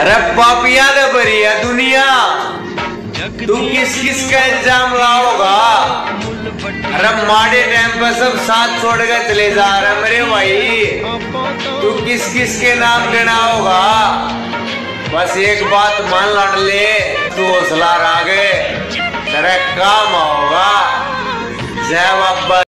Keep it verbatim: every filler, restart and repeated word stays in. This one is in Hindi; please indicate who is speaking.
Speaker 1: अरे पापिया दे भरी है दुनिया, तू किस किस का इल्जाम लाओगा? अरे माड़े टाइम पर सब साथ छोड़ के चले जा रहे मेरे भाई, तू किस किस के नाम लेना होगा? बस एक बात मान लड़ ले, तू हौसला रागे तेरा काम होगा। जय बाबा।